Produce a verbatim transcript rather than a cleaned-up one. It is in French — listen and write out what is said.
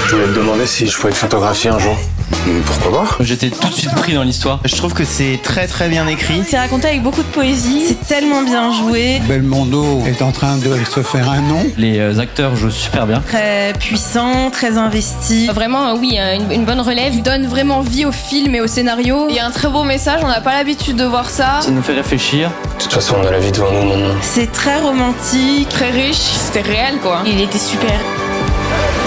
Je voulais te demander si je pouvais te photographier un jour. Pourquoi pas? J'étais tout de suite pris dans l'histoire. Je trouve que c'est très très bien écrit. C'est raconté avec beaucoup de poésie, c'est tellement bien joué. Belmondo est en train de se faire un nom. Les acteurs jouent super bien. Très puissant, très investi. Vraiment, oui, une, une bonne relève. Il donne vraiment vie au film et au scénario. Il y a un très beau message, on n'a pas l'habitude de voir ça. Ça nous fait réfléchir. De toute façon, on a la vie devant nous maintenant. C'est très romantique. Très riche, c'était réel quoi. Il était super.